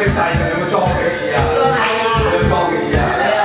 啲掣嘅，有冇裝幾次啊？有冇裝幾次啊？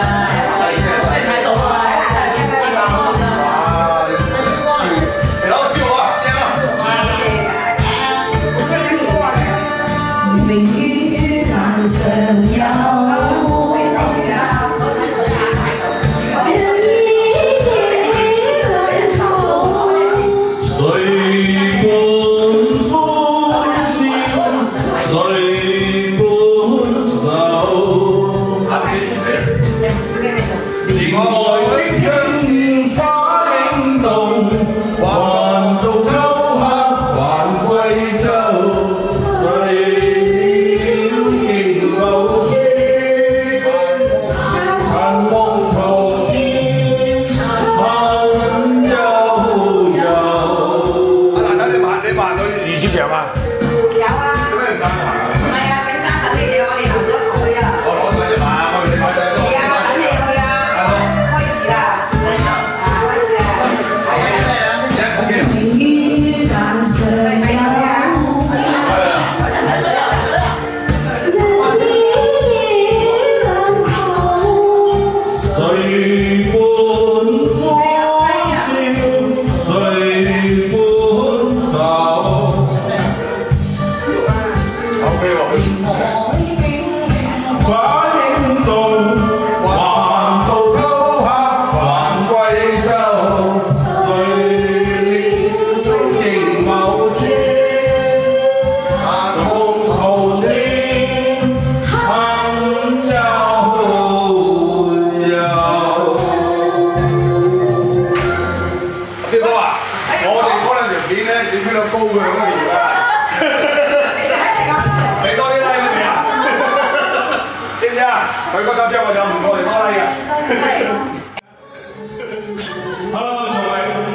佢嗰9張我就唔過嚟攞禮嘅。Hello， 各位。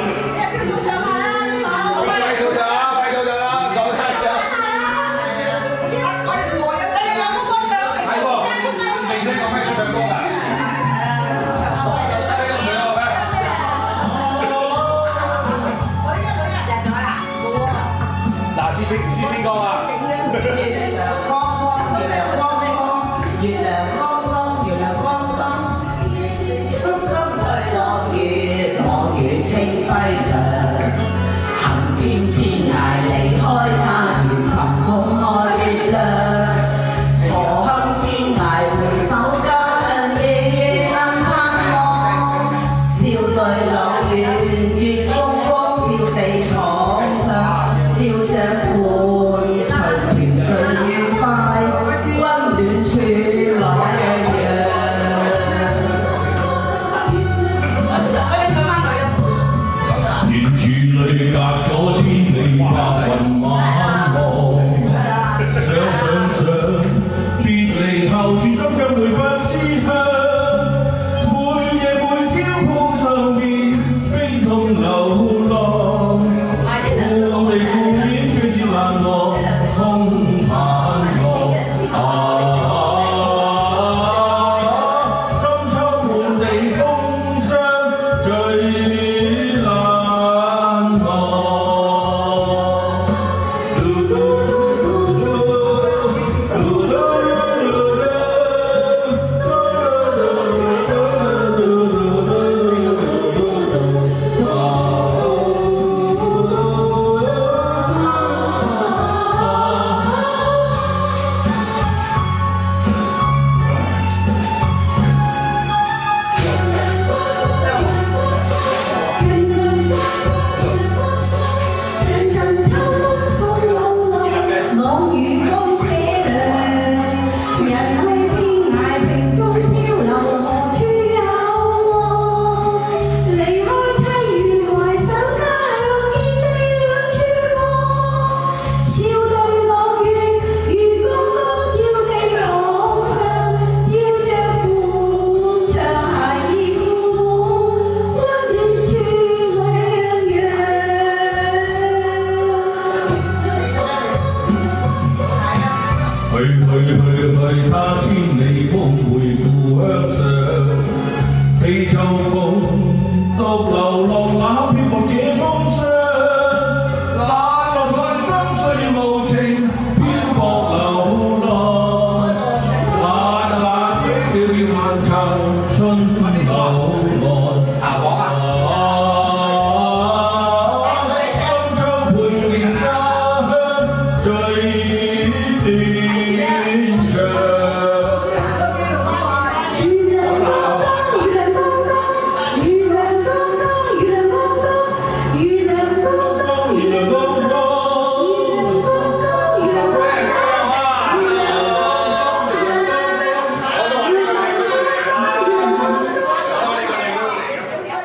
快數場啦！快數場啦！講晒咗。我哋兩個歌唱。係喎，明星講咩唱歌㗎？嗱，試先講啊！月亮光光，月亮光光，失心對朗月，朗月清輝亮。行遍天涯離開他園，尋夢愛月亮。何堪天涯回首家鄉，夜夜暗盼望。笑對朗月，月光光照地堂上，照着歡隨團聚愉快，溫暖處。隔咗千里白雲晚望，想別離後，處心卻回不思鄉。每夜每朝鋪上面，悲痛流浪。故地故園卻是難忘，空盼望。深秋滿地風霜，最去，他千里夢回故鄉上，悲秋風，獨流浪那漂泊這